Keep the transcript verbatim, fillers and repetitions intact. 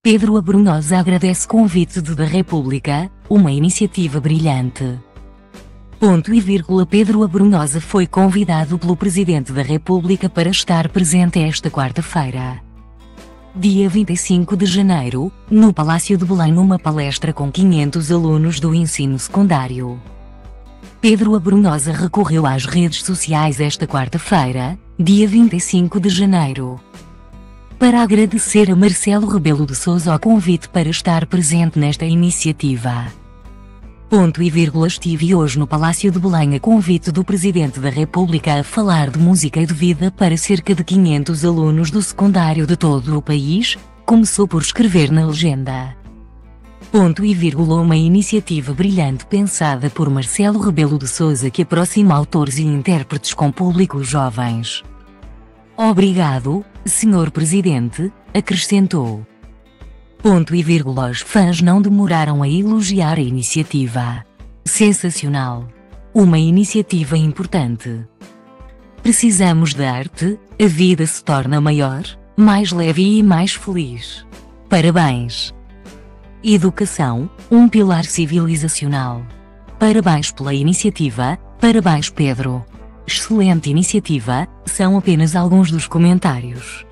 Pedro Abrunhosa agradece convite de da República, uma iniciativa brilhante. Ponto e vírgula. Pedro Abrunhosa foi convidado pelo Presidente da República para estar presente esta quarta-feira, dia vinte e cinco de janeiro, no Palácio de Belém numa palestra com quinhentos alunos do ensino secundário. Pedro Abrunhosa recorreu às redes sociais esta quarta-feira, dia vinte e cinco de janeiro, para agradecer a Marcelo Rebelo de Sousa o convite para estar presente nesta iniciativa. Ponto e vírgula. Estive hoje no Palácio de Belém a convite do Presidente da República a falar de música e de vida para cerca de quinhentos alunos do secundário de todo o país, começou por escrever na legenda. Ponto e vírgula. Uma iniciativa brilhante pensada por Marcelo Rebelo de Sousa que aproxima autores e intérpretes com públicos jovens. Obrigado, senhor Presidente, acrescentou. Ponto e vírgula. Os fãs não demoraram a elogiar a iniciativa. Sensacional! Uma iniciativa importante. Precisamos de arte, a vida se torna maior, mais leve e mais feliz. Parabéns! Educação, um pilar civilizacional. Parabéns pela iniciativa, parabéns Pedro! Excelente iniciativa, são apenas alguns dos comentários.